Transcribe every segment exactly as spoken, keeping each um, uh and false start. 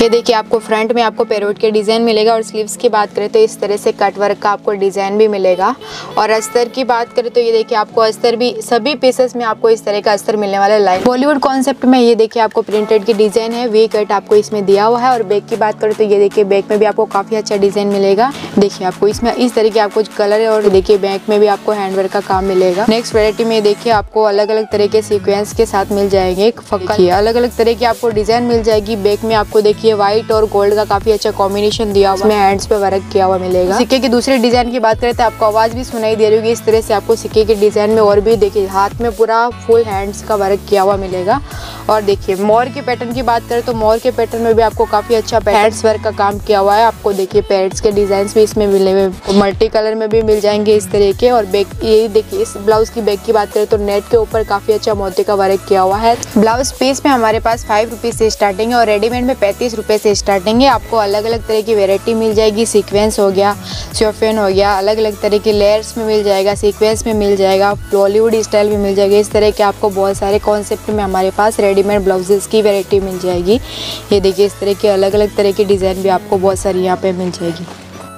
ये देखिए आपको फ्रंट में आपको पैरोट के डिज़ाइन मिलेगा और स्लीव्स की बात करें तो इस तरह से कट वर्क का आपको डिज़ाइन भी मिलेगा। और अस्तर की बात करें तो ये देखिए आपको अस्तर भी सभी पीसेस में आपको इस तरह का अस्तर मिलने वाला है। लाइन बॉलीवुड कॉन्सेप्ट में ये देखिए आपको प्रिंटेड की डिज़ाइन है, वी कट आपको इसमें दिया हुआ है। और बैक की बात करें तो ये देखिए बैक में भी आपको काफ़ी अच्छा डिज़ाइन मिलेगा। देखिए आपको इसमें इस तरह के आपको कलर है और देखिए बैक में भी आपको हैंडवर्क का काम मिलेगा। नेक्स्ट वैरायटी में देखिए आपको अलग अलग तरह के सीक्वेंस के साथ मिल जाएंगे। अलग अलग तरह की आपको डिज़ाइन मिल जाएगी। बैक में आपको देखिए व्हाइट और गोल्ड का काफी अच्छा कॉम्बिनेशन दिया हुआ है, हैंड्स पे वर्क किया हुआ मिलेगा। सिक्के की दूसरे डिजाइन की बात करें तो आपको आवाज भी सुनाई दे रही होगी। इस तरह से आपको सिक्के के डिजाइन में और भी देखिए हाथ में पूरा फुल हैंड्स का वर्क किया हुआ मिलेगा। और देखिए मोर के पैटर्न की बात करें तो मोर के पैटर्न में भी आपको काफी अच्छा हैंड्स वर्क का काम किया हुआ है। आपको देखिए पैरेट्स के डिजाइन भी इसमें मिले हुए, मल्टी कलर में भी मिल जाएंगे इस तरह के। और बैक ये देखिए इस ब्लाउज की बैक की बात करें तो नेट के ऊपर काफी अच्छा मोती का वर्क किया हुआ है। ब्लाउज पीस में हमारे पास फाइव रुपीज से स्टार्टिंग है और रेडीमेड में पैंतीस रुपए से स्टार्टिंग है। आपको अलग अलग तरह की वैरायटी मिल जाएगी। सीक्वेंस हो गया, शिफॉन हो गया, अलग अलग तरह के लेयर्स में मिल जाएगा, सीक्वेंस में मिल जाएगा, बॉलीवुड स्टाइल में मिल जाएगा। इस तरह के आपको बहुत सारे कॉन्सेप्ट में हमारे पास रेडीमेड ब्लाउजेस की वैरायटी मिल जाएगी। ये देखिए इस तरह के अलग अलग तरह की डिज़ाइन भी आपको बहुत सारी यहाँ पे मिल जाएगी।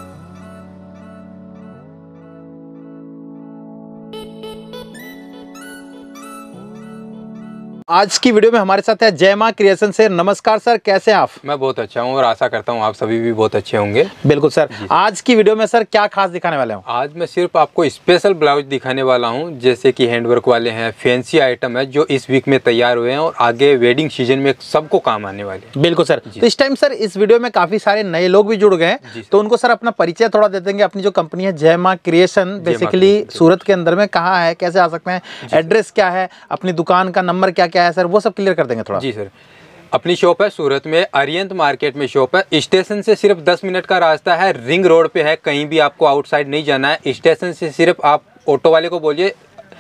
आज की वीडियो में हमारे साथ है जय मां क्रिएशन से। नमस्कार सर, कैसे हैं आप? मैं बहुत अच्छा हूं और आशा करता हूं आप सभी भी बहुत अच्छे होंगे। बिल्कुल सर। आज की वीडियो में सर क्या खास दिखाने वाले हैं? आज मैं सिर्फ आपको स्पेशल ब्लाउज दिखाने वाला हूं, जैसे कि हैंडवर्क वाले हैं, फैंसी आइटम है जो इस वीक में तैयार हुए हैं और आगे वेडिंग सीजन में सबको काम आने वाले हैं। बिल्कुल सर। तो इस टाइम सर इस वीडियो में काफी सारे नए लोग भी जुड़ गए हैं, तो उनको सर अपना परिचय थोड़ा दे देंगे। अपनी जो कंपनी है जय मां क्रिएशन, बेसिकली सूरत के अंदर में कहाँ है, कैसे आ सकते हैं, एड्रेस क्या है, अपनी दुकान का नंबर क्या क्या है सर, वो सब क्लियर कर देंगे थोड़ा। जी सर, अपनी शॉप है सूरत में, अरियंत मार्केट में शॉप है। स्टेशन से सिर्फ दस मिनट का रास्ता है, रिंग रोड पे है, कहीं भी आपको आउटसाइड नहीं जाना है। स्टेशन से सिर्फ आप ऑटो वाले को बोलिए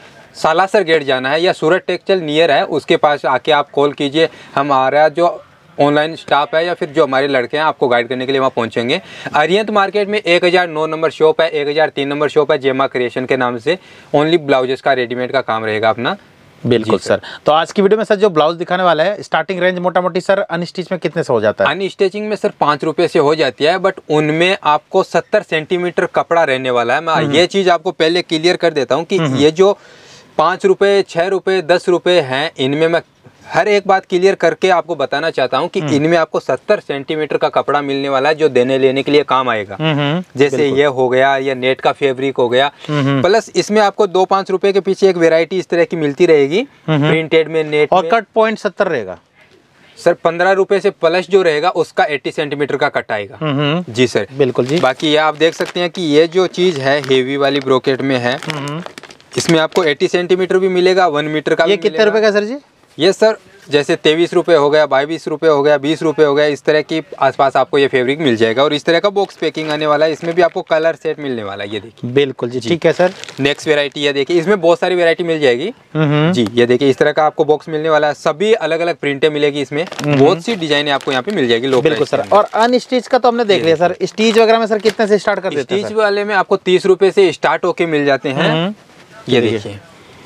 सालासर गेट जाना है या सूरत टेक्सटाइल नियर है, उसके पास आके आप कॉल कीजिए। हमारा जो ऑनलाइन स्टाफ है या फिर जो हमारे लड़के हैं आपको गाइड करने के लिए वहाँ पहुँचेंगे। अरियंत मार्केट में एक हज़ार नौ नंबर शॉप है, एक हज़ार तीन नंबर शॉप है जय मां क्रिएशन के नाम से। ओनली ब्लाउजेस का रेडीमेड का काम रहेगा अपना। बिल्कुल सर। तो आज की वीडियो में सर जो ब्लाउज दिखाने वाला है, स्टार्टिंग रेंज मोटा मोटी सर अनस्टिच में कितने से हो जाता है? अनस्टिचिंग में सर पाँच रुपए से हो जाती है, बट उनमें आपको सत्तर सेंटीमीटर कपड़ा रहने वाला है। मैं ये चीज आपको पहले क्लियर कर देता हूँ कि ये जो पाँच रुपए, छह रुपए, दस रुपए हैं, इनमें मैं हर एक बात क्लियर करके आपको बताना चाहता हूँ कि इनमें आपको सत्तर सेंटीमीटर का कपड़ा मिलने वाला है जो देने लेने के लिए काम आएगा। जैसे ये हो गया या नेट का फैब्रिक हो गया। प्लस इसमें आपको दो पाँच रुपए के पीछे एक वैरायटी इस तरह की मिलती रहेगी, प्रिंटेड में, नेट और कट पॉइंट सत्तर रहेगा सर। पंद्रह रुपए से प्लस जो रहेगा उसका अस्सी सेंटीमीटर का कट आएगा। जी सर, बिल्कुल जी। बाकी ये आप देख सकते हैं कि ये जो चीज है हेवी वाली ब्रोकेट में है, इसमें आपको अस्सी सेंटीमीटर भी मिलेगा, वन मीटर का। ये कितने रुपए का सर जी? ये सर जैसे तेईस रुपए हो गया, बाईस रुपए हो गया, बीस रुपए हो गया, इस तरह की आसपास आपको ये फैब्रिक मिल जाएगा। और इस तरह का बॉक्स पैकिंग आने वाला है, इसमें भी आपको कलर सेट मिलने वाला है। ये देखिए। बिल्कुल जी, ठीक है सर। नेक्स्ट वेरायटी ये देखिए, इसमें बहुत सारी वेरायटी मिल जाएगी जी। ये देखिए इस तरह का आपको बॉक्स मिलने वाला है, सभी अलग अलग प्रिंटें मिलेगी इसमें, बहुत सी डिजाइन आपको यहाँ पे मिल जाएगी। लो बिल्कुल सर। और अनस्टिच का तो हमने देख लिया सर, स्टिच वगैरह में सर कितने से स्टार्ट कर देते हैं? स्टिच वाले में आपको तीस रुपए से स्टार्ट होके मिल जाते हैं। ये देखिए,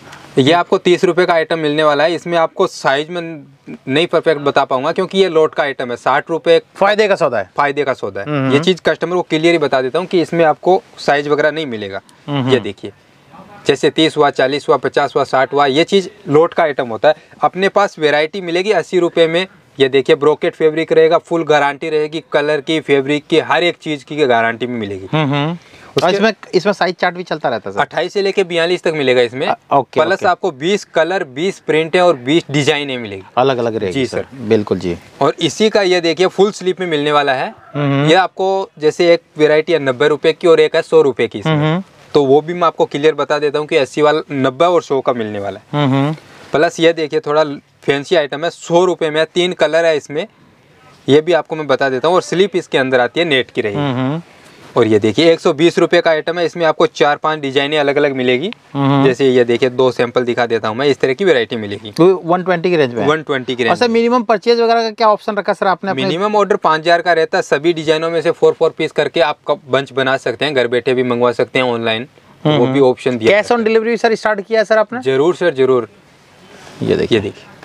ये आपको तीस रुपए का आइटम मिलने वाला है। इसमें आपको साइज में नहीं परफेक्ट बता पाऊंगा क्योंकि ये लोट का आइटम है। साठ रुपए फायदे का सौदा है, फायदे का सौदा है। ये चीज कस्टमर को क्लियर ही बता देता हूँ कि इसमें आपको साइज वगैरह नहीं मिलेगा। ये देखिए, जैसे तीस हुआ, चालीस हुआ, पचास हुआ, साठ हुआ, ये चीज लोट का आइटम होता है। अपने पास वेरायटी मिलेगी अस्सी रुपए में। ये देखिए ब्रोकेट फैब्रिक रहेगा, फुल गारंटी रहेगी, कलर की, फैब्रिक की, हर एक चीज की गारंटी में मिलेगी। इसमें इसमें साइज चार्ट भी चलता रहता है। अट्ठाईस से लेके बयालीस तक मिलेगा इसमें। प्लस आपको बीस कलर, बीस प्रिंटें और बीस डिजाइनें मिलेगी, अलग अलग रहेगी। जी सर, बिल्कुल जी। और इसी का ये देखिए फुल स्लीप में मिलने वाला है। ये आपको जैसे एक वेरायटी है नब्बे रुपए की और एक है सौ रुपए की, तो वो भी मैं आपको क्लियर बता देता हूँ कि अस्सी वाला नब्बे और सौ का मिलने वाला है। प्लस ये देखिए थोड़ा फैंसी आइटम है, सौ रुपए में, तीन कलर है इसमें, ये भी आपको मैं बता देता हूँ। और स्लीप इसके अंदर आती है, नेट की रहेगी। और ये देखिए एक सौ बीस रुपए का आइटम है, इसमें आपको चार पांच डिजाइनें अलग अलग मिलेगी। जैसे ये देखिए दो सैंपल दिखा देता हूँ मैं, इस तरह की वैरायटी मिलेगी। तो एक सौ बीस की रेंज में, एक सौ बीस की रेंज। सर मिनिमम परचेज वगैरह का क्या ऑप्शन रखा सर आपने? मिनिमम ऑर्डर पाँच हजार का रहता है। सभी डिजाइनों में से फोर फोर पीस करके आप बंच बना सकते हैं, घर बैठे भी मंगवा सकते हैं ऑनलाइन, वो भी ऑप्शन दिया। Cash on delivery sir start किया है सर आपने? जरूर सर, जरूर। ये देखिए, देखिए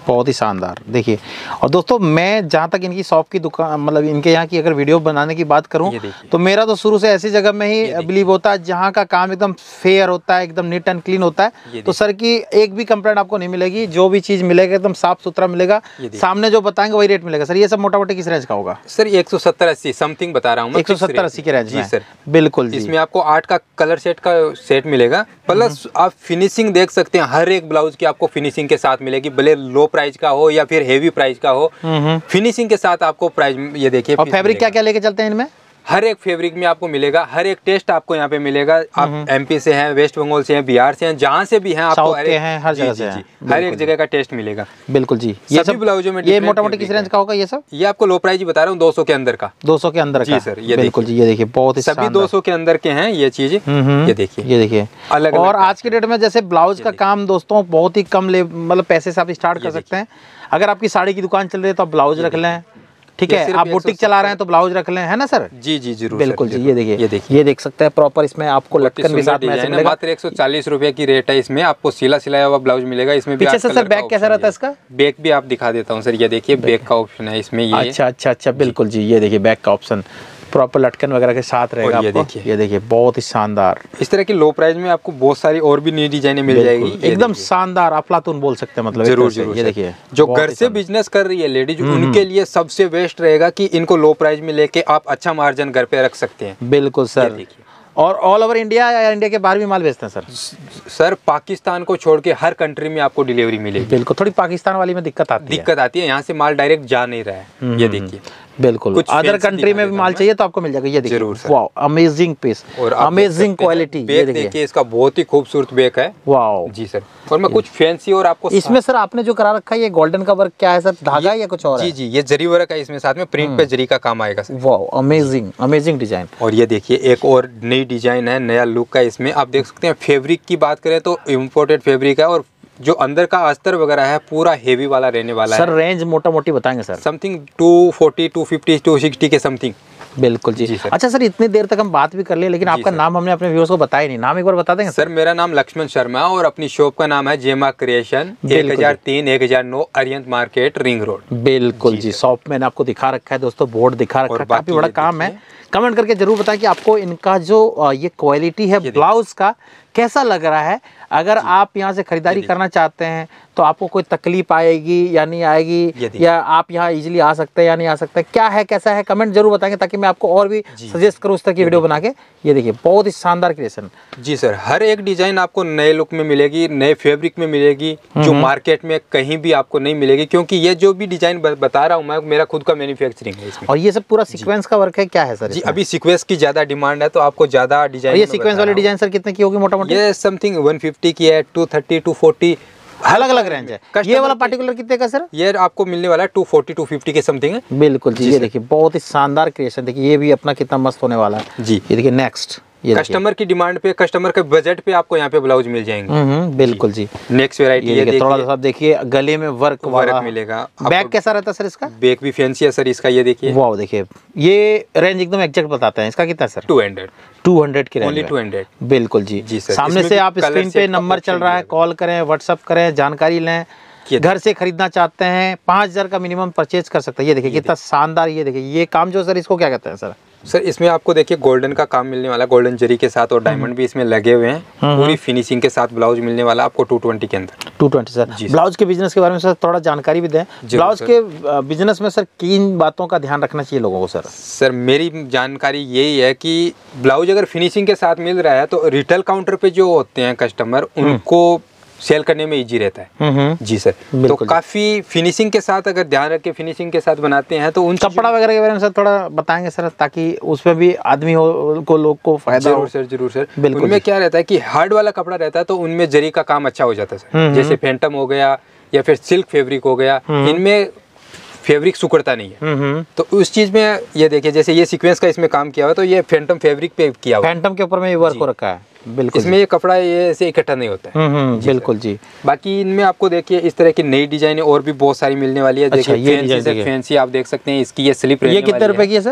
बहुत ही शानदार। देखिए, और दोस्तों मैं जहाँ तक इनकी शॉप की दुकान मतलब इनके यहाँ की अगर वीडियो बनाने की बात करूँ तो मेरा तो शुरू से ऐसी जगह में ही बिलीव होता है जहाँ का काम एकदम फेयर होता है, एकदम नीट एंड क्लीन होता है। तो सर की एक भी कंप्लेंट आपको नहीं मिलेगी, जो भी चीज़ मिलेगा एकदम साफ सुथरा मिलेगा, सामने जो बताएंगे वही रेट मिलेगा। सर ये सब मोटा मोटी किस रेंज का होगा? सर एक सौ सत्तर अस्सी समथिंग बता रहा हूँ, एक सौ सत्तर अस्सी के रेंज जी सर। बिल्कुल जी। इसमें आपको आठ का कलर सेट का सेट मिलेगा, प्लस आप फिनिशिंग देख सकते हैं, हर एक ब्लाउज की आपको फिनिशिंग के साथ मिलेगी, भले लो प्राइस का हो या फिर हेवी प्राइस का हो, फिनिशिंग के साथ आपको प्राइस ये देखिए। और फैब्रिक क्या क्या लेके चलते हैं इनमें? हर एक फैब्रिक में आपको मिलेगा, हर एक टेस्ट आपको यहाँ पे मिलेगा। आप एमपी से हैं, वेस्ट बंगाल से हैं, बिहार से हैं, जहाँ से भी हैं आपको हर एक, हैं, हर जगह से जी, जी, हर एक जगह का टेस्ट मिलेगा। बिल्कुल जी। ये सभी ब्लाउजों में ये मोटा मोटी किस रेंज का होगा ये सब? ये आपको लो प्राइस ही बता रहा हूँ, दो सौ के अंदर का। दो सौ के अंदर जी का सर। ये बिल्कुल जी। ये देखिए बहुत ही सभी दो सौ के अंदर के हैं ये चीज। ये देखिए, ये देखिए अलग। और आज के डेट में जैसे ब्लाउज का काम दोस्तों बहुत ही कम ले मतलब पैसे से आप स्टार्ट कर सकते हैं। अगर आपकी साड़ी की दुकान चल रही है तो आप ब्लाउज रख लें, ठीक है। आप बुटीक चला रहे हैं तो ब्लाउज रख लें, है ना सर? जी जी जरूर बिल्कुल जी। ये देखिए, ये देखिए, ये देख सकते हैं प्रॉपर। इसमें आपको लटकन भी साथ में ऐसे मिलेगा। मात्र एक सौ चालीस रुपए की रेट है। इसमें आपको सिला सिलाया हुआ ब्लाउज मिलेगा। इसमें पीछे से सर बैक कैसा रहता है इसका? बैक भी आप दिखा देता हूँ सर। ये देखिए बैक का ऑप्शन है इसमें। ये अच्छा अच्छा अच्छा बिल्कुल जी। ये देखिए बैक का ऑप्शन प्रॉपर लटकन वगैरह के साथ रहेगा। ये आपको देखिए, ये देखिए बहुत ही शानदार। इस तरह की लो प्राइस में आपको बहुत सारी और भी नई डिजाइनें मिल जाएगी, एकदम शानदार अफलातून बोल सकते हैं मतलब। जरूर जरूर। ये देखिए जो घर से बिजनेस कर रही है लेडीज, उनके लिए सबसे बेस्ट रहेगा कि इनको लो प्राइस में लेके आप अच्छा मार्जिन घर पे रख सकते हैं। बिल्कुल सर। और ऑल ओवर इंडिया या इंडिया के बाहर भी माल बेचते हैं सर? सर पाकिस्तान को छोड़ के हर कंट्री में आपको डिलीवरी मिलेगी। बिल्कुल। थोड़ी पाकिस्तान वाली में दिक्कत आती है दिक्कत आती है, यहाँ से माल डायरेक्ट जा नहीं रहा है। ये देखिए बिल्कुल। अदर कंट्री में भी माल चाहिए तो आपको मिल जाएगा। ये देखिए वाओ अमेजिंग पीस और अमेजिंग क्वालिटी। ये देखिए इसका बहुत ही खूबसूरत बैक है। वाओ जी सर। और मैं कुछ फैंसी और आपको इसमें सर आपने जो करा रखा है ये गोल्डन का वर्क क्या है सर? धागा या कुछ और? जी जी ये जरी वर्क है इसमें, साथ में प्रिंट पे जरी का काम आएगा sir. Wow amazing amazing design. और ये देखिए एक और नई डिजाइन है, नया लुक है इसमें। आप देख सकते हैं फैब्रिक की बात करें तो इम्पोर्टेड फैब्रिक है और जो अंदर का अस्तर वगैरह है पूरा हेवी वाला रहने वाला सर है। रेंज मोटा मोटी बताएंगे sir? Something two forty, two fifty, two sixty के समथिंग। बिल्कुल जी, जी सर। अच्छा सर इतनी देर तक हम बात भी कर लिए लेकिन आपका नाम हमने अपने व्यूअर्स को बताया नहीं। नाम एक बार बता देंगे सर? मेरा नाम लक्ष्मण शर्मा और अपनी शॉप का नाम है जेमा क्रिएशन, एक हजार तीन एक हजार नौ अरियंत मार्केट रिंग रोड। बिल्कुल जी। शॉप मैंने आपको दिखा रखा है दोस्तों, बोर्ड दिखा रखा है, काफी बड़ा काम है। कमेंट करके जरूर बताएं कि आपको इनका जो ये क्वालिटी है ब्लाउज का कैसा लग रहा है। अगर आप यहाँ से खरीदारी करना चाहते हैं तो आपको कोई तकलीफ आएगी या नहीं आएगी, या आप यहाँ इजीली आ सकते हैं या नहीं आ सकते, क्या है कैसा है, कमेंट जरूर बताएंगे ताकि मैं आपको और भी सजेस्ट करूँ उस तरह की वीडियो बना के। ये देखिए बहुत ही शानदार क्रिएशन। जी सर। हर एक डिजाइन आपको नए लुक में मिलेगी, नए फैब्रिक में मिलेगी, जो मार्केट में कहीं भी आपको नहीं मिलेगी, क्योंकि ये जो भी डिजाइन बता रहा हूँ मैं मेरा खुद का मैन्युफैक्चरिंग है इसमें। और ये सब पूरा सीक्वेंस का वर्क है क्या है सर? जी अभी सीक्वेंस की ज्यादा डिमांड है तो आपको ज्यादा डिजाइन। ये सीक्वेंस वाली डिजाइन सर कितने की होगी मोटा मोटी? ये समथिंग वन फिफ्टी की है, टू थर्टी, टू फोर्टी, अलग अलग रेंज है। ये वाला पार्टिकुलर कितने का सर? ये आपको मिलने वाला है टू फोर्टी, टू फिफ्टी के समथिंग है। बिल्कुल जी। ये देखिए बहुत ही शानदार क्रिएशन। देखिए ये भी अपना कितना मस्त होने वाला है जी। ये देखिए नेक्स्ट कस्टमर की डिमांड पे, कस्टमर के बजट पे आपको यहाँ पे ब्लाउज मिल जाएंगे। बिल्कुल जी। नेक्स्ट वेराइटी ये देखिए थोड़ा सा देखिए गले में वर्क वर्क मिलेगा। बैक कैसा रहता है सर इसका? बैक भी फैंसी है सर इसका। ये देखिए वाओ देखिए ये रेंज एकदम एग्जैक्ट बताते हैं। इसका कितना sir? Two hundred two hundred की रेंज। Only two hundred. बिल्कुल जी। जी सर। सामने से आप स्क्रीन पे नंबर चल रहा है, कॉल करें, व्हाट्सअप करें, जानकारी लें। घर से खरीदना चाहते हैं पाँच हजार का मिनिमम परचेज कर सकते हैं। ये देखिए कितना शानदार। ये देखिए ये काम जो सर इसको क्या कहते हैं सर? सर इसमें आपको देखिए गोल्डन का काम मिलने वाला, गोल्डन जरी के साथ और डायमंड भी इसमें लगे हुए हैं। पूरी फिनिशिंग के साथ ब्लाउज मिलने वाला आपको टू ट्वेंटी के अंदर। Two twenty sir. ब्लाउज के बिजनेस के बारे में सर थोड़ा जानकारी भी दें। ब्लाउज के बिजनेस में सर किन बातों का ध्यान रखना चाहिए लोगों को सर? सर मेरी जानकारी यही है कि ब्लाउज अगर फिनिशिंग के साथ मिल रहा है तो रिटेल काउंटर पे जो होते हैं कस्टमर, उनको सेल करने में इजी रहता है। जी सर। तो काफी फिनिशिंग के साथ अगर ध्यान रख के फिनिशिंग के साथ बनाते हैं तो उन कपड़ा वगैरह के बारे में सर थोड़ा बताएंगे सर ताकि उसमें भी आदमी हो को लोग को फायदा हो। जरूर सर जरूर सर। उनमें क्या रहता है कि हार्ड वाला कपड़ा रहता है तो उनमें जरी का काम अच्छा हो जाता है सर। जैसे फैंटम हो गया या फिर सिल्क फैब्रिक हो गया, इनमें फैब्रिक सुकड़ता नहीं है। तो उस चीज में ये देखिए जैसे ये सीक्वेंस का इसमें काम किया हुआ तो ये फैंटम फैब्रिक पे किया हुआ। फैंटम के ऊपर में ये वर्क हो रखा है। बिल्कुल। इसमें ये कपड़ा ये ऐसे इकट्ठा नहीं होता है। जी बिल्कुल जी। बाकी इनमें आपको देखिए इस तरह की नई डिजाइन और भी बहुत सारी मिलने वाली है। अच्छा, देखिए फैंसी से फैंसी आप देख सकते हैं। इसकी ये स्लिप ये कितने रुपए की है सर?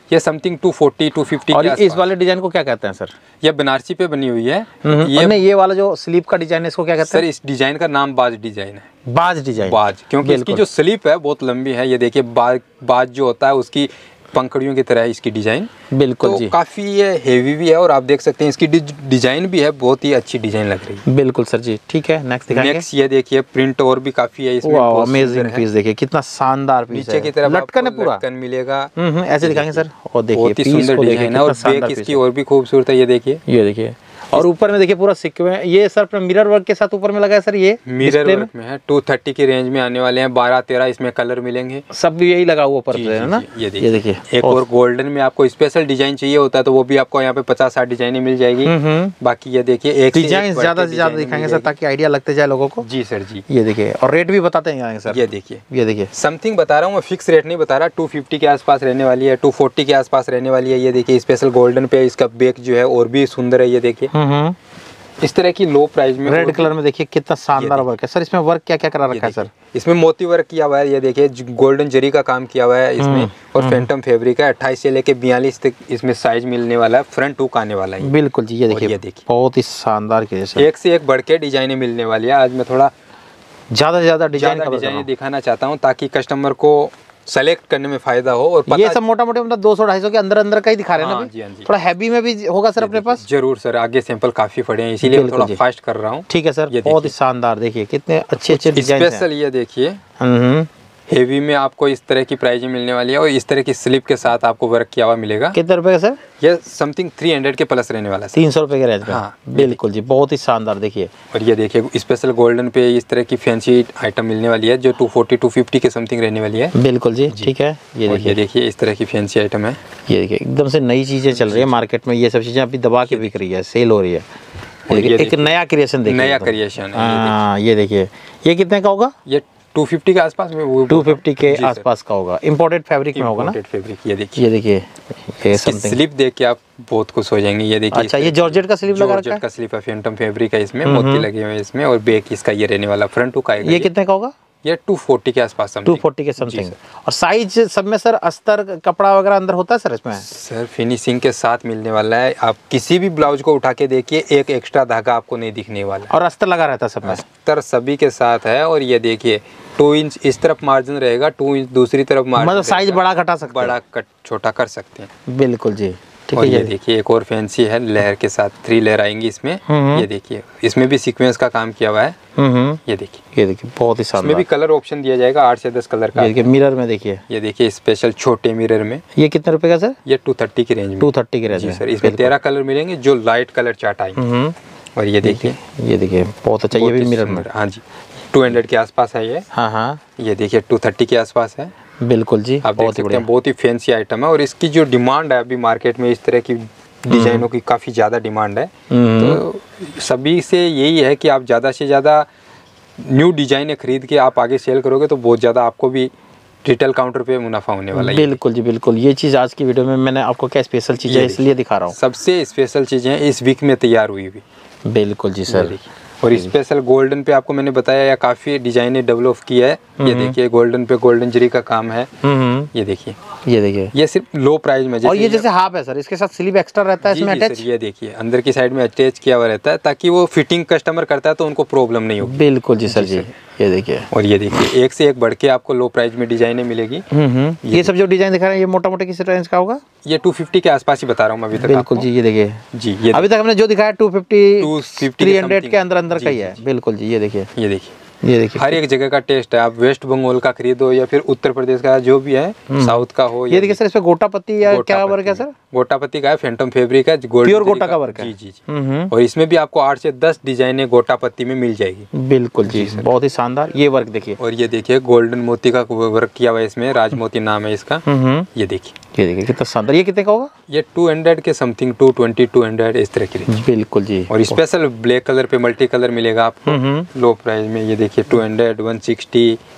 ये something two forty two fifty. और इस वाले डिजाइन को क्या कहते हैं सर? ये बनारसी पे बनी हुई है। ये नहीं, ये वाला जो स्लीप का डिजाइन है इसको क्या कहते सर? हैं? इस डिजाइन का नाम बाज डिजाइन है। बाज डिजाइन, बाज, क्योंकि इसकी जो स्लीप है बहुत लंबी है। ये देखिए बाज, बाज जो होता है उसकी पंखड़ियों की तरह है इसकी डिजाइन। बिल्कुल तो जी, काफी ये हेवी भी है और आप देख सकते हैं इसकी डिजाइन भी है, बहुत ही अच्छी डिजाइन लग रही है। बिल्कुल सर जी। ठीक है, नेक्स्ट दिखाएंगे। नेक्स्ट ये देखिए प्रिंट और भी काफी है इसमें। वाओ, अमेजिंग पीस देखिए, कितना शानदार पीस है। नीचे की तरफ लटकन है पूरा, लटकन मिलेगा। हम्म ऐसे दिखाएंगे सर। और देखिए बहुत ही पीस सुंदर को देखिए, डिजाइन है और कितना बैक शानदार इसकी पीस और भी खूबसूरत है। ये देखिए, है। ये देखिए, और ऊपर में देखिए पूरा सिक्वेंस, ये सर अपना मिरर वर्क के साथ ऊपर में लगा है सर। ये मिरर वर्क में है, टू थर्टी की रेंज में आने वाले हैं। बारह तेरह इसमें कलर मिलेंगे, सब यही लगा हुआ ऊपर से है ना। ये ये देखिए, एक और गोल्डन में आपको स्पेशल डिजाइन चाहिए होता है तो वो भी आपको यहाँ पे पचास साठ डिजाइन मिल जाएगी। बाकी ये देखिए एक डिजाइन ज्यादा से ज्यादा दिखाएंगे सर ताकि आइडिया लगते जाए लोगों को। जी सर जी। ये देखिए, और रेट भी बताते हैं सर। ये देखिए, ये देखिए, समथिंग बता रहा हूँ मैं, फिक्स रेट नहीं बता रहा। टू फिफ्टी के आसपास रहने वाली है, टू फोर्टी के आसपास रहने वाली है। ये देखिए स्पेशल गोल्डन पे इसका बेक जो है और भी सुंदर है। ये देखिए इस तरह की लो प्राइस में रेड कलर में देखिए कितना शानदार वर्क है सर। इसमें वर्क क्या क्या करा रखा है सर? इसमें मोती वर्क किया हुआ है। ये देखिए गोल्डन जरी का काम किया हुआ है इसमें और फैंटम फैब्रिक है। अट्ठाईस से लेके बयालीस तक इसमें साइज मिलने वाला है। फ्रंट हुक आने वाला है। बिल्कुल जी, ये देखिए, ये देखिए बहुत ही शानदार केस है। एक से एक बढ़ के डिजाइने मिलने वाली है। आज मैं थोड़ा ज्यादा से ज्यादा डिजाइन ज्यादा डिजाइन दिखाना चाहता हूँ ताकि कस्टमर को सेलेक्ट करने में फायदा हो। और पता ये सब मोटा मोटी मतलब दो सौ ढाई सौ के अंदर अंदर का ही दिखा रहे हैं ना। हाँ जी, हाँ जी। थोड़ा हैवी में भी होगा सर अपने पास? जरूर सर, आगे सैंपल काफी पड़े हैं इसीलिए मैं थोड़ा फास्ट कर रहा हूँ। ठीक है सर, बहुत ही शानदार। देखिए कितने अच्छे अच्छे डिजाइन हैं। स्पेशल ये देखिए हम्म हेवी में आपको इस तरह की प्राइस मिलने वाली है और इस तरह की स्लिप के साथ आपको वर्क किया हुआ मिलेगा। कितने रुपए का सर? ये समथिंग थ्री हंड्रेड के प्लस रहने वाला है। तीन सौ रुपए के रेंज में। हाँ, बिल्कुल जी, बहुत ही शानदार। देखिए, और ये देखिए स्पेशल गोल्डन पे इस तरह की फैंसी आइटम मिलने वाली है जो टू फोर्टी टू फिफ्टी के समथिंग रहने वाली है। बिल्कुल जी, ठीक है। ये देखिए, देखिए इस तरह की फैंसी आइटम है। ये देखिए एकदम से नई चीजें चल रही है मार्केट में। ये सब चीजें अभी दबा के बिक रही है, सेल हो रही है। देखिए एक नया क्रिएशन देखिए, नया क्रिएशन है। हाँ, ये देखिए, ये कितने का होगा? ये टू फिफ्टी के आसपास में, वो टू फिफ्टी के आसपास का होगा। इम्पोर्टेड फैब्रिक में होगा ना? फैब्रिक। ये देखिए, ये देखिए, ये समथिंग स्लिप देख के आप बहुत खुश हो जाएंगे। ये देखिए, अच्छा, ये जॉर्जेट का स्लीव लगा रखा है। जॉर्जेट का स्लीव है, फैंटम फैब्रिक है इसमें, मोती लगे हुए हैं इसमें और बैक इसका ये रहने वाला फ्रंट हुक आएगा। ये कितने का होगा? ये टू फोर्टी के आसपास टू फोर्टी के समथिंग। और साइज सब में सर अस्तर कपड़ा वगैरह अंदर होता है सर इसमें? सर फिनिशिंग के साथ मिलने वाला है। आप किसी भी ब्लाउज को उठा के देखिए, एक एक्स्ट्रा धागा आपको नहीं दिखने वाला। और अस्तर लगा रहता है सब में? अस्तर सभी के साथ है। और ये देखिए टू इंच इस तरफ मार्जिन रहेगा, टू इंच दूसरी तरफ मार्जिन, मतलब साइज बड़ा घटा सकते हैं, बड़ा कट छोटा कर सकते हैं। बिल्कुल जी, ठीक और है। ये देखिए एक और फैंसी है, लेयर के साथ थ्री लेयर आएंगी इसमें। ये देखिए इसमें भी सीक्वेंस का काम किया हुआ है। ये देखिए, ये देखिए बहुत ही शानदार। इसमें भी कलर ऑप्शन दिया जाएगा, आठ से दस कलर का। ये देखिए मिरर में देखिए, ये देखिए स्पेशल छोटे मिरर में। ये कितने रुपए का सर? ये टू थर्टी की रेंज में। टू थर्टी की रेंज में सर, इसमें तेरह कलर मिलेंगे जो लाइट कलर चार्ट आएंगे। और ये देखिए, ये देखिए बहुत अच्छा, ये भी मिरर में। हाँ जी, टू हंड्रेड के आसपास है ये। हाँ हाँ, ये देखिए टू थर्टी के आसपास है। बिल्कुल जी, आप देख सकते हैं बहुत ही फैंसी आइटम है। और इसकी जो डिमांड है अभी मार्केट में, इस तरह की डिजाइनों की काफ़ी ज़्यादा डिमांड है। तो सभी से यही है कि आप ज़्यादा से ज़्यादा न्यू डिजाइने खरीद के आप आगे सेल करोगे तो बहुत ज़्यादा आपको भी रिटेल काउंटर पे मुनाफा होने वाला है। बिल्कुल जी, बिल्कुल। ये चीज़ आज की वीडियो में मैंने आपको क्या स्पेशल चीज़ें इसलिए दिखा रहा हूँ, सबसे स्पेशल चीज़ें इस वीक में तैयार हुई हुई। बिल्कुल जी सर। और स्पेशल गोल्डन पे आपको मैंने बताया या काफ़ी डिजाइने डेवलप की है। ये देखिए गोल्डन पे गोल्डन जरी का काम है। ये देखिए, ये देखिए, ये सिर्फ लो प्राइस में। और ये जैसे हाफ है सर, इसके साथ स्लीव एक्स्ट्रा रहता है इसमें अटैच। ये देखिए अंदर की साइड में अटैच किया हुआ रहता है ताकि वो फिटिंग कस्टमर करता है तो उनको प्रॉब्लम नहीं होगी। बिल्कुल जी सर जी, ये देखिए। और ये देखिए एक से एक बढ़ के आपको लो प्राइस में डिजाइने मिलेगी। ये सब जो डिजाइन दिखा रहे हैं ये मोटा मोटा किस रेंज का होगा? ये टू फिफ्टी के आसपास ही बता रहा हूँ मैं अभी तक। बिल्कुल जी, ये देखिए जी, ये अभी तक हमने जो दिखाया टू फिफ्टी थ्री हंड्रेड के अंदर अंदर का ही है। बिल्कुल जी, ये देखिए, ये देखिए, ये देखिए, हर एक जगह का टेस्ट है। आप वेस्ट बंगाल का खरीदो या फिर उत्तर प्रदेश का जो भी है, साउथ का हो। ये देखिए सर, इसमें गोटा पत्ती या क्या वर्क है सर? गोटा पत्ती का है, फैंटम फैब्रिक है, प्योर गोटा का वर्क है। जी जी जी। और इसमें भी आपको आठ से दस डिजाइने गोटा पत्ती में मिल जाएगी। बिल्कुल जी, बहुत ही शानदार। ये वर्क देखिए, और ये देखिए गोल्डन मोती का वर्क किया हुआ है इसमें, राजमोती नाम है इसका। ये देखिए, ये देखिए कितना शानदार। ये कितने का होगा? ये टू हंड्रेड के something, two twenty two hundred इस तरह की रेंज। बिल्कुल जी। और स्पेशल ब्लैक कलर पे मल्टी कलर मिलेगा आपको लो प्राइस में। ये देखिए टू हंड्रेड, वन सिक्सटी,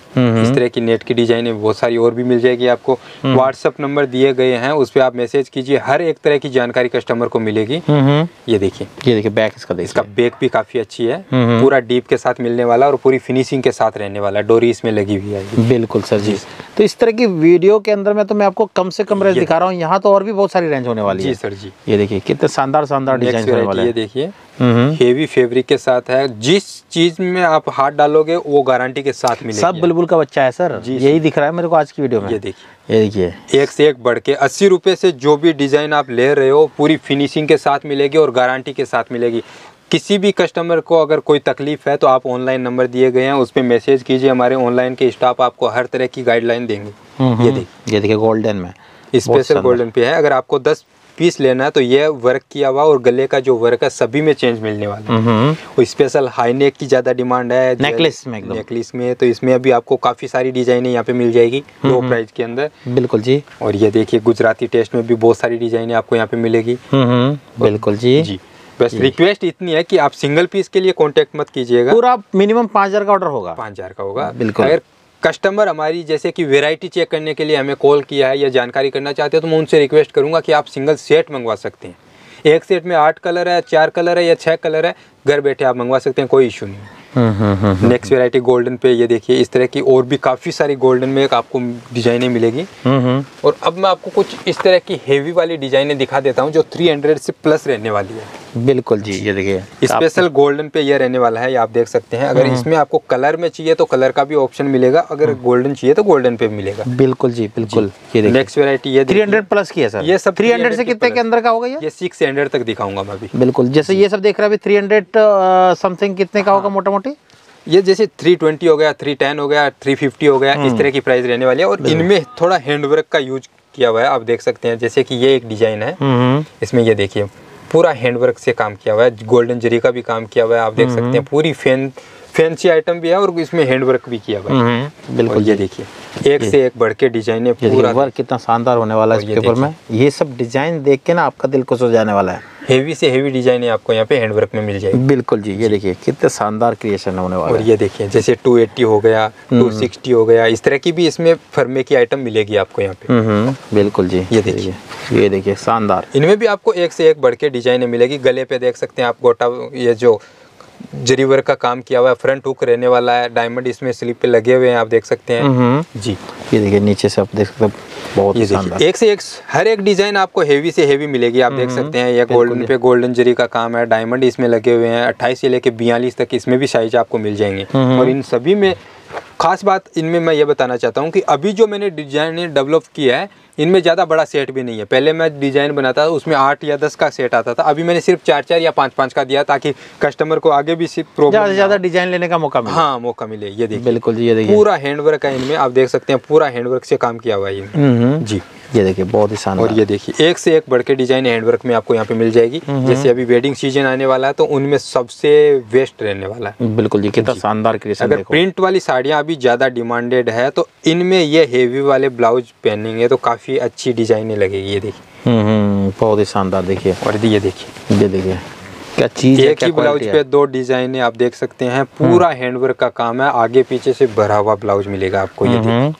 इस तरह की नेट की डिजाइन बहुत सारी और भी मिल जाएगी आपको। व्हाट्सएप नंबर दिए गए हैं, उस पर आप मैसेज कीजिए, हर एक तरह की जानकारी कस्टमर को मिलेगी। ये देखिए, ये देखिए बैक इसका देखिए, इसका बैक भी काफी अच्छी है, पूरा डीप के साथ मिलने वाला और पूरी फिनिशिंग के साथ रहने वाला, डोरी इसमें लगी हुई है। बिल्कुल सर जी। तो इस तरह की वीडियो के अंदर में तो मैं आपको कम से कम रेंज दिखा रहा हूँ, यहाँ तो और भी बहुत सारी रेंज होने वाली है। जी सर जी। ये देखिए कितने शानदार शानदार डिजाइन होने वाले हैं। ये देखिए हेवी फैब्रिक के साथ है, जिस चीज में आप हाथ डालोगे वो गारंटी के साथ मिलेगी। सब बुलबुल का बच्चा है सर, यही दिख रहा है मेरे को आज की वीडियो में। ये देखिए, ये देखिए एक से एक बढ़ के अस्सी रुपए से जो भी डिजाइन आप ले रहे हो पूरी फिनिशिंग के साथ मिलेगी और गारंटी के साथ मिलेगी। किसी भी कस्टमर को अगर कोई तकलीफ है तो आप ऑनलाइन नंबर दिए गए हैं, उस पर मैसेज कीजिए, हमारे ऑनलाइन के स्टाफ आपको हर तरह की गाइडलाइन देंगे। ये देखिए, ये देखिए गोल्डन में स्पेशल गोल्डन पे है। अगर आपको दस पीस लेना है तो ये वर्क किया हुआ और गले का जो वर्क है सभी में चेंज मिलने वाला है। और स्पेशल हाई नेक की ज्यादा डिमांड है नेकलेस में, नेकलेस में, तो इसमें अभी आपको काफी सारी डिजाइनें यहाँ पे मिल जाएगी लो प्राइस के अंदर। बिल्कुल जी। और ये देखिए गुजराती टेस्ट में भी बहुत सारी डिजाइनें आपको यहाँ पे मिलेगी। बिल्कुल जी जी। बस रिक्वेस्ट इतनी है कि आप सिंगल पीस के लिए कांटेक्ट मत कीजिएगा, पूरा मिनिमम पाँच हजार का ऑर्डर होगा। पाँच हजार का होगा। बिल्कुल। अगर कस्टमर हमारी जैसे कि वैरायटी चेक करने के लिए हमें कॉल किया है या जानकारी करना चाहते हैं तो मैं उनसे रिक्वेस्ट करूंगा कि आप सिंगल सेट मंगवा सकते हैं। एक सेट में आठ कलर है, चार कलर है या छह कलर है, घर बैठे आप मंगवा सकते हैं, कोई इशू नहीं है। नेक्स्ट वैरायटी गोल्डन पे ये देखिए, इस तरह की और भी काफी सारी गोल्डन में आपको डिजाइनें मिलेगी। और अब मैं आपको कुछ इस तरह की हेवी वाली डिजाइनें दिखा देता हूँ जो तीन सौ से प्लस रहने वाली है। बिल्कुल जी। ये देखिए स्पेशल गोल्डन पे ये रहने वाला है, ये आप देख सकते हैं। अगर इसमें आपको कलर में चाहिए तो कलर का भी ऑप्शन मिलेगा, अगर गोल्डन चाहिए तो गोल्डन पे मिलेगा। बिल्कुल जी बिल्कुल। ये देखिए नेक्स्ट वैरायटी ये तीन सौ प्लस की है सर। ये सब तीन सौ से कितने के अंदर का होगा ये? ये सिक्स हंड्रेड तक दिखाऊंगा मैं अभी। बिल्कुल, जैसे ये सब देख रहा है अभी तीन सौ समथिंग कितने का होगा मोटा मोटी? ये जैसे तीन सौ बीस हो गया, तीन सौ दस हो गया, तीन सौ पचास हो गया, इस तरह की प्राइस रहने वाली है। और इनमें थोड़ा हैंडवर्क का यूज किया हुआ है, आप देख सकते हैं। जैसे कि ये एक डिजाइन है, इसमें ये देखिए पूरा हैंडवर्क से काम किया हुआ है, गोल्डन जरी का भी काम किया हुआ है, आप देख सकते हैं। पूरी फैन फैंसी आइटम भी है और इसमें हैंडवर्क भी किया हुआ है। बिल्कुल, ये देखिए एक से एक बढ़ के डिजाइन है, पूरा वर्क कितना शानदार होने वाला है इसके ऊपर में। ये सब डिजाइन देख के ना आपका दिल खुश हो जाने वाला है। हेवी से हेवी डिजाइन है आपको यहाँ पे हैंडवर्क में मिल जाएगी। बिल्कुल जी। ये देखिए कितने शानदार क्रिएशन होने वाला है। और ये देखिए जैसे दो सौ अस्सी हो गया, दो सौ साठ हो गया, इस तरह की भी इसमें फर्मे की आइटम मिलेगी आपको यहाँ पे। बिल्कुल जी। ये देखिए, ये देखिए शानदार। इनमें भी आपको एक से एक बढ़ के डिजाइनें मिलेगी। गले पे देख सकते हैं आप गोटा, ये जो जरी वर्क का काम किया हुआ है, फ्रंट हुक रहने वाला है, डायमंड इसमें स्लीप पे लगे हुए हैं, आप देख सकते हैं जी। ये देखिए नीचे से आप देख सकते हैं, बहुत ही शानदार। एक से एक हर एक डिजाइन आपको हेवी से हेवी मिलेगी, आप देख सकते हैं। ये गोल्डन पे गोल्डन जरी का काम है, डायमंड इसमें लगे हुए हैं, अट्ठाईस से लेके बयालीस तक इसमें भी साइज आपको मिल जाएंगे। और इन सभी में खास बात इनमें मैं ये बताना चाहता हूँ कि अभी जो मैंने डिजाइन डेवलप किया है इनमें ज़्यादा बड़ा सेट भी नहीं है। पहले मैं डिज़ाइन बनाता था उसमें आठ या दस का सेट आता था, अभी मैंने सिर्फ चार चार या पाँच पाँच का दिया ताकि कस्टमर को आगे भी सिर्फ प्रॉब्लम ज़्यादा से ज़्यादा डिजाइन लेने का मौका मिले। हाँ मौका मिले। ये देखिए बिल्कुल जी, ये देखिए पूरा हैंडवर्क है इनमें, आप देख सकते हैं पूरा हैंडवर्क से काम किया हुआ है इनमें जी। ये देखिए बहुत ही शानदार। और ये देखिए एक से एक बढ़ के डिजाइन हैंडवर्क में आपको यहाँ पे मिल जाएगी। जैसे अभी वेडिंग सीजन आने वाला है तो उनमें सबसे बेस्ट रहने वाला है। बिल्कुल जी, कितना शानदार क्रिएशन। अगर प्रिंट वाली साड़ियाँ अभी ज़्यादा डिमांडेड है तो इनमें ये हेवी वाले ब्लाउज पहनेंगे तो काफ़ी अच्छी डिजाइनें लगेगी। ये देखिए हम्म बहुत ही शानदार। देखिए और ये देखिए, ये देखिए क्या चीज है, एक ही ब्लाउज पे दो डिजाइनें आप देख सकते हैं। पूरा हैंडवर्क का काम है, आगे पीछे से भरा हुआ ब्लाउज मिलेगा आपको। ये देखिए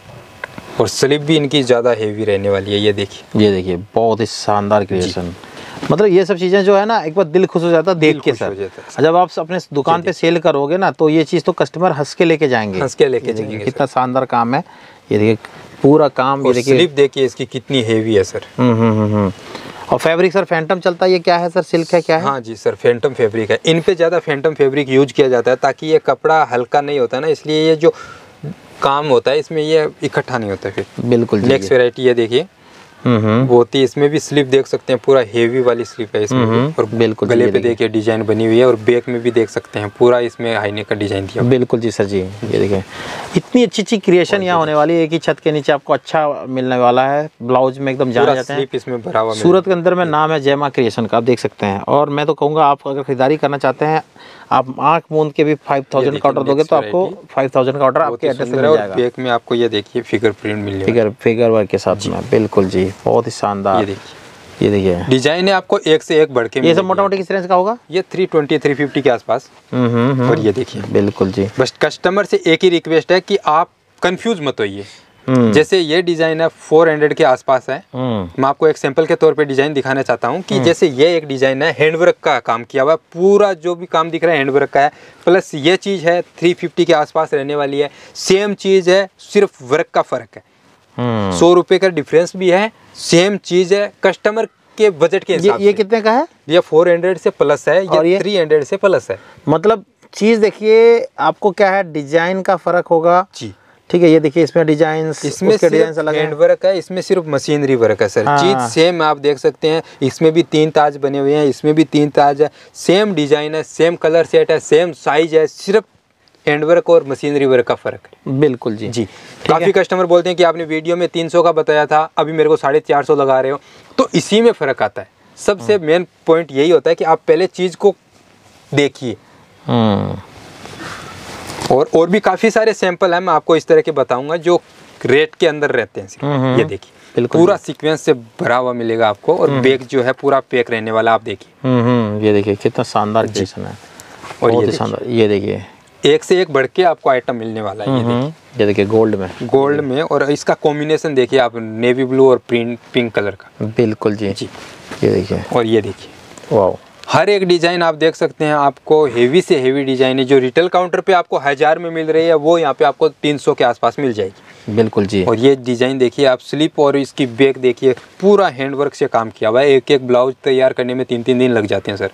और स्लीव भी इनकी ज्यादा हेवी रहने वाली है। ये देखिए, ये देखिए बहुत ही शानदार क्रिएशन। मतलब ये सब चीजें जो है ना एक बार दिल खुश हो जाता है देख के सर। जब आप अपने दुकान पे सेल करोगे ना तो ये चीज तो कस्टमर हंस के लेके जाएंगे, हंस के लेके जाएंगे। कितना शानदार काम है। ये देखिए पूरा काम, ये देखिए स्लीव देखिए इसकी कितनी हेवी है सर। हम्म हम्म हम्म और फैब्रिक सर फैंटम चलता है, ये क्या है सर, सिल्क है क्या है? हाँ जी सर, फैंटम फैब्रिक है। इन पे ज्यादा फैंटम फैब्रिक यूज किया जाता है ताकि ये कपड़ा हल्का नहीं होता ना, इसलिए ये जो काम होता है इसमें ये इकट्ठा नहीं होता फिर। बिल्कुल। नेक्स्ट वैरायटी ये देखिए बहुत ही, इसमें भी स्लीव देख सकते हैं, पूरा हेवी वाली स्लीव है इसमें भी। और बिल्कुल गले पे देखिए डिजाइन बनी हुई है और बैक में भी देख सकते हैं पूरा इसमें हाईनेक का डिजाइन दिया। बिल्कुल जी सर जी। ये देखिए इतनी अच्छी अच्छी क्रिएशन यहाँ होने वाली है, एक ही छत के नीचे आपको अच्छा मिलने वाला है। ब्लाउज में एकदम जाना जाता है, इसमें भरा हुआ। सूरत के अंदर में नाम है जय मां क्रिएशन का, आप देख सकते हैं। और मैं तो कहूँगा आप अगर खरीदारी करना चाहते हैं आप आंख मूंद के भी फाइव थाउजेंड का ऑर्डर दोगे तो आपको फाइव थाउजेंड का ऑर्डर आपके एड्रेस पे मिल जाएगा। बैक में आपको ये देखिए फिगर प्रिंट मिल फिगर फिगर वर्क के साथ में। बिल्कुल जी बहुत ही शानदार। ये देखिए ये देखिए डिजाइन है आपको एक से एक बढ़ के। ये सब मोटा मोटी किस रेंज का होगा? ये थ्री ट्वेंटी थ्री फिफ्टी के आसपास। और ये देखिए बिल्कुल जी, बस कस्टमर से एक ही रिक्वेस्ट है कि आप कंफ्यूज मत होइए। जैसे ये डिजाइन है फोर हंड्रेड के आसपास है। मैं आपको एक सैंपल के तौर पे डिजाइन दिखाना चाहता हूँ कि जैसे ये एक डिजाइन है हैंडवर्क का काम किया हुआ है, पूरा जो भी काम दिख रहा है हैंडवर्क का है। प्लस ये चीज है थ्री फिफ्टी के आसपास रहने वाली है। सेम चीज है, सिर्फ वर्क का फर्क है। सौ रुपए का डिफरेंस भी है, सेम चीज है, कस्टमर के बजट के हिसाब से। ये कितने का है? ये फोर हंड्रेड से प्लस है, ये थ्री हंड्रेड से प्लस है। मतलब चीज देखिए आपको क्या है, डिजाइन का फर्क होगा जी। ठीक है, ये देखिए इसमें डिजाइन, इसमें सिर्फ हैंड वर्क है, इसमें सिर्फ मशीनरी वर्क है सर। हाँ। चीज सेम आप देख सकते हैं, इसमें भी तीन ताज बने हुए हैं, इसमें भी तीन ताज है, सेम डिजाइन है, सेम कलर सेट है, सेम साइज है, सिर्फ हैंड वर्क और मशीनरी वर्क का फर्क है। बिल्कुल जी जी। काफी कस्टमर बोलते हैं कि आपने वीडियो में तीन सौ का बताया था, अभी मेरे को साढ़े चार सौ लगा रहे हो, तो इसी में फर्क आता है। सबसे मेन पॉइंट यही होता है कि आप पहले चीज को देखिए। और और भी काफी सारे सैंपल हैं, मैं आपको इस तरह के बताऊंगा जो रेट के अंदर रहते हैं। ये देखिए पूरा सीक्वेंस से भरा हुआ मिलेगा आपको, और बैग जो है पूरा पैक रहने वाला। आप देखिए ये देखिए कितना शानदार क्रिएशन है, और ये शानदार, ये देखिए एक से एक बढ़ के आपको आइटम मिलने वाला है। ये देखिए, ये देखिए गोल्ड में, गोल्ड में, और इसका कॉम्बिनेशन देखिए आप, नेवी ब्लू और प्रिंट पिंक कलर का। बिल्कुल जी जी। ये देखिए, और ये देखिए वाह, हर एक डिजाइन आप देख सकते हैं, आपको हेवी से हेवी डिजाइन है। जो रिटेल काउंटर पे आपको हजार में मिल रही है, वो यहाँ पे आपको तीन सौ के आसपास मिल जाएगी। बिल्कुल जी। और ये डिजाइन देखिए आप, स्लिप और इसकी बैक देखिए, पूरा हैंडवर्क से काम किया हुआ है। एक एक ब्लाउज तैयार करने में तीन तीन दिन लग जाते हैं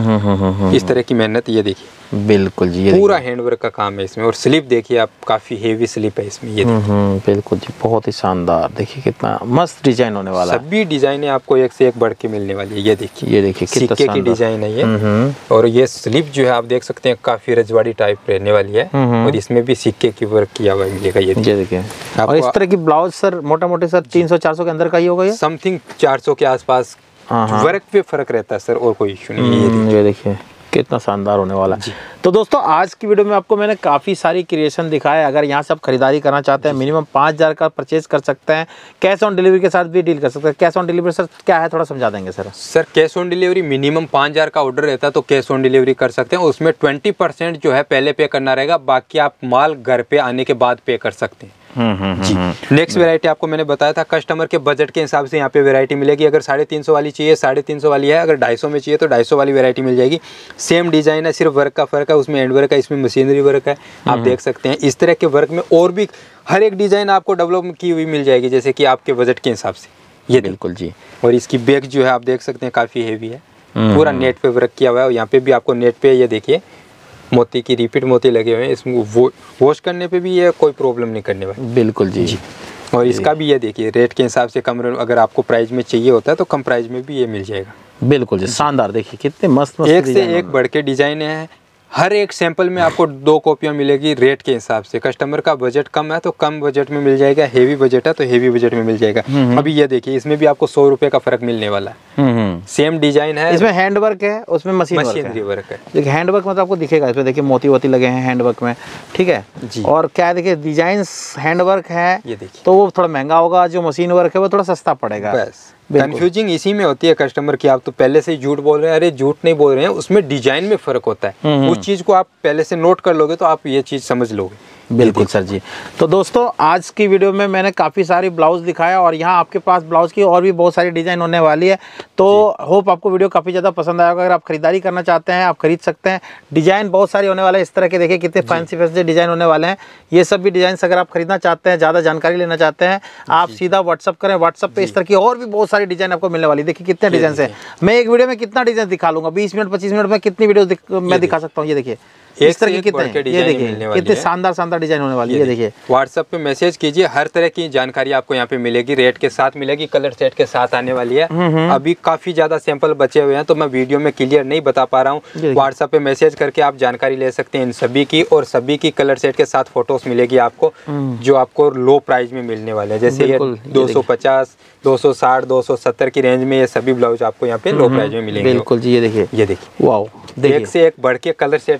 सर। इस तरह की मेहनत, ये देखिए बिल्कुल जी, पूरा हैंडवर्क का काम है इसमें। और स्लिप देखिए आप, काफी हेवी स्लिप है इसमें। ये बिल्कुल जी, बहुत ही शानदार, देखिए कितना मस्त डिजाइन होने वाला है। सभी डिजाइने आपको एक से एक बढ़ के मिलने वाली है। ये देखिए, ये देखिए सिक्के की डिजाइन है ये। और ये स्लिप जो है आप देख सकते हैं, काफी रजवाड़ी टाइप रहने वाली है, और इसमें भी सिक्के की वर्क किया हुआ मिलेगा। ये देखिए, और इस तरह की ब्लाउज सर मोटा मोटी सर तीन सौ चार सौ के अंदर का ही होगा, ये समथिंग चार सौ के आसपास। वर्क पे फर्क रहता है सर, और कोई इशू नहीं है। ये देखिए कितना शानदार होने वाला है। तो दोस्तों आज की वीडियो में आपको मैंने काफ़ी सारी क्रिएशन दिखाया। अगर यहाँ से आप खरीदारी करना चाहते हैं, मिनिमम पाँच हज़ार का परचेज कर सकते हैं, कैश ऑन डिलीवरी के साथ भी डील कर सकते हैं। कैश ऑन डिलीवरी सर क्या है, थोड़ा समझा देंगे sir? Sir cash on delivery minimum पाँच हज़ार का ऑर्डर रहता है तो कैश ऑन डिलीवरी कर सकते हैं। उसमें ट्वेंटी परसेंट जो है पहले पे करना रहेगा, बाकी आप माल घर पे आने के बाद पे कर सकते हैं। जी। नेक्स्ट वैरायटी आपको मैंने बताया था, कस्टमर के बजट के हिसाब से यहाँ पे वैरायटी मिलेगी। अगर साढ़े तीन सौ वाली चाहिए, साढ़े तीन सौ वाली है। अगर ढाई सौ में चाहिए तो ढाई सौ वाली वैरायटी मिल जाएगी। सेम डिजाइन है, सिर्फ वर्क का फर्क है। उसमें हैंड वर्क है, इसमें मशीनरी वर्क है। आप देख सकते हैं इस तरह के वर्क में और भी हर एक डिजाइन आपको डेवलप की हुई मिल जाएगी, जैसे कि आपके बजट के हिसाब से। ये बिल्कुल जी। और इसकी बैग जो है आप देख सकते हैं, काफी हेवी है, पूरा नेट पे वर्क किया हुआ है। यहाँ पे भी आपको नेट पे ये देखिए मोती की रिपीट मोती लगे हुए हैं। इसमें वो वॉश करने पे भी ये कोई प्रॉब्लम नहीं करने वाली। बिल्कुल जी, जी। और इसका भी ये देखिए रेट के हिसाब से कम, अगर आपको प्राइस में चाहिए होता है तो कम प्राइस में भी ये मिल जाएगा। बिल्कुल जी, शानदार, देखिए कितने मस्त मस्त एक से एक बढ़ के डिजाइन है। हर एक सैंपल में आपको दो कॉपियाँ मिलेगी रेट के हिसाब से। कस्टमर का बजट कम है तो कम बजट में मिल जाएगा, हेवी बजट है तो हेवी बजट में मिल जाएगा। अभी ये देखिए इसमें भी आपको सौ रुपए का फर्क मिलने वाला है। सेम डिजाइन है, इसमें हैंड वर्क है, उसमें मशीन मशीनरी वर्क है। देखिए हैंड वर्क मतलब आपको दिखेगा, इसमें देखिए मोती वोती लगे हैं हैंड वर्क में, ठीक है जी। और क्या है देखिए डिजाइन हैंड वर्क है, ये देखिए तो वो थोड़ा महंगा होगा, जो मशीन वर्क है वो थोड़ा सस्ता पड़ेगा। बस कंफ्यूजिंग इसी में होती है कस्टमर की। आप तो पहले से ही झूठ बोल रहे हैं, अरे झूठ नहीं बोल रहे हैं, उसमें डिजाइन में फर्क होता है। उस चीज को आप पहले से नोट कर लोगे तो आप ये चीज समझ लोगे। बिल्कुल सर जी। तो दोस्तों आज की वीडियो में मैंने काफ़ी सारी ब्लाउज दिखाया, और यहाँ आपके पास ब्लाउज की और भी बहुत सारी डिज़ाइन होने वाली है। तो होप आपको वीडियो काफ़ी ज़्यादा पसंद आएगा। अगर आप खरीदारी करना चाहते हैं आप खरीद सकते हैं। डिज़ाइन बहुत सारी होने वाले हैं, इस तरह के देखिए कितने फैंसी फैंसी डिज़ाइन होने वाले हैं। ये सब भी डिज़ाइन अगर आप खरीदना चाहते हैं, ज़्यादा जानकारी लेना चाहते हैं, आप सीधा व्हाट्सअप करें। व्हाट्सअप पे इस तरह की और भी बहुत सारी डिज़ाइन आपको मिलने वाली है। देखिए कितने डिज़ाइन है, मैं एक वीडियो में कितना डिज़ाइन दिखा लूँगा, बीस मिनट पच्चीस मिनट में कितनी वीडियो मैं दिखा सकता हूँ। ये देखिए इस तरह की कितने, ये देखिए कितने शानदार शानदार डिजाइन होने वाली है। ये देखिए व्हाट्सएप पे मैसेज कीजिए, हर तरह की जानकारी आपको यहाँ पे मिलेगी, रेट के साथ मिलेगी, कलर सेट के साथ आने वाली है। अभी काफी ज्यादा सैंपल बचे हुए हैं तो मैं वीडियो में क्लियर नहीं बता पा रहा हूँ। व्हाट्सएप पे मैसेज करके आप जानकारी ले सकते हैं इन सभी की, और सभी की कलर सेट के साथ फोटोज मिलेगी आपको, जो आपको लो प्राइस में मिलने वाले हैं। जैसे ये दो सौ पचास, दो सौ साठ, दो सौ सत्तर की रेंज में ये सभी ब्लाउज आपको यहाँ पे लो प्राइस में मिलेंगे। बिल्कुल जी। ये देखिए, ये देखिए वाओ, एक से एक बढ़ के कलर सेट आपको यहाँ पे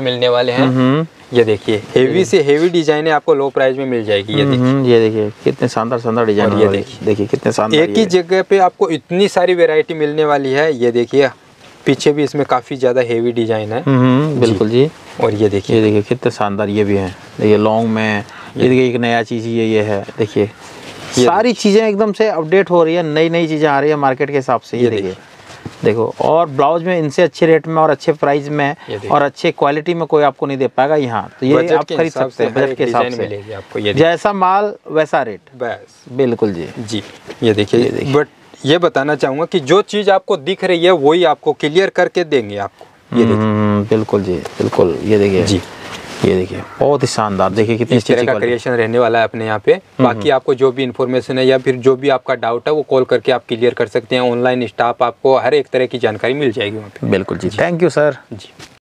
मिलने वाले हैं। ये देखिए हेवी से हेवी डिजाइन आपको लो प्राइस में मिल जाएगी। ये देखिए ये देखिए कितने शानदार शानदार डिजाइन। ये देखिए देखिए कितने शानदार, एक ही जगह पे आपको इतनी सारी वैरायटी मिलने वाली है। ये देखिए पीछे भी इसमें काफी ज्यादा हेवी डिजाइन है। बिल्कुल जी। और ये देखिए ये देखिए कितने शानदार ये भी हैं। देखिए लॉन्ग में ये देखिए एक नया चीज़ ये ये है। देखिए सारी चीज़ें एकदम से अपडेट हो रही है, नई नई चीज़ें आ रही है मार्केट के हिसाब से। ये देखिए देखो, और ब्लाउज में इनसे अच्छे रेट में और अच्छे प्राइस में और अच्छे क्वालिटी में कोई आपको नहीं दे पाएगा यहाँ। तो ये आप खरीद सकते हैं बजट के हिसाब से, आपको ये जैसा माल वैसा रेट। बस बिल्कुल जी जी। ये देखिए बट ये बताना चाहूँगा कि जो चीज़ आपको दिख रही है वही आपको क्लियर करके देंगे आपको। ये देखिए बिल्कुल जी बिल्कुल। ये देखिए जी, ये देखिए बहुत ही शानदार। देखिए कितनी इस तरह का क्रिएशन रहने वाला है अपने यहाँ पे। बाकी आपको जो भी इन्फॉर्मेशन है या फिर जो भी आपका डाउट है वो कॉल करके आप क्लियर कर सकते हैं। ऑनलाइन स्टाफ आपको हर एक तरह की जानकारी मिल जाएगी वहाँ पे। बिल्कुल जी। Thank you sir. जी।